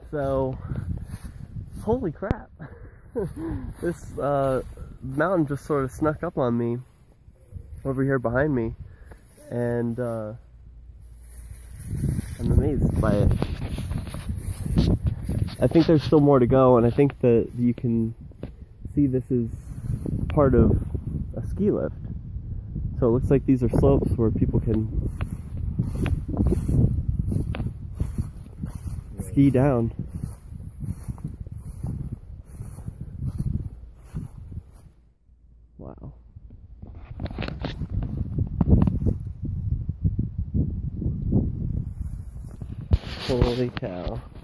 So, holy crap. This mountain just sort of snuck up on me over here behind me, and I'm amazed by it. I think there's still more to go, and I think that you can see this is part of a ski lift. So it looks like these are slopes where people can ski down. Wow. Holy cow.